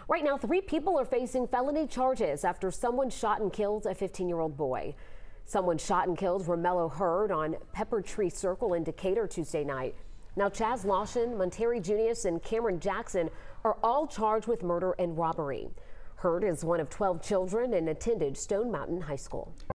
Right now, 3 people are facing felony charges after someone shot and killed a 15-year-old boy. Someone shot and killed Romello Heard on Pepper Tree Circle in Decatur Tuesday night. Now, Chaz Lawson, Monteri Junius, and Cameron Jackson are all charged with murder and robbery. Heard is one of 12 children and attended Stone Mountain High School.